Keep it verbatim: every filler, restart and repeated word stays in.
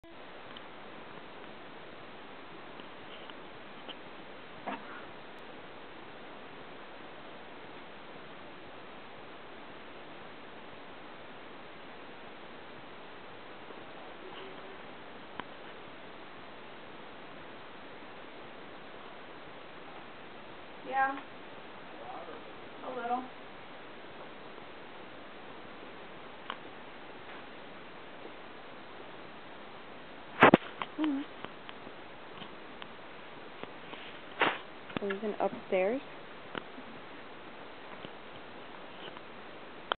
Yeah, a little. Mm-hmm. Are we going upstairs?